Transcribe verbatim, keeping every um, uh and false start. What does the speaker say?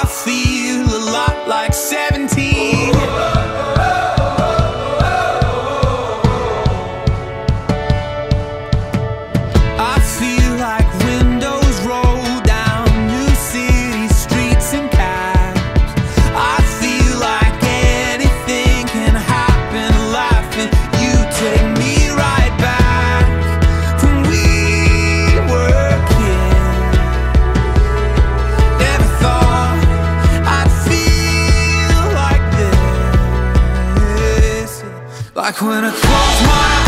feel a lot like seventeen. I feel like windows roll down new city streets and cabs. I feel like anything can happen, laughing. You take me right back when we were kids. Never thought I'd feel like this. Like when I close my eyes,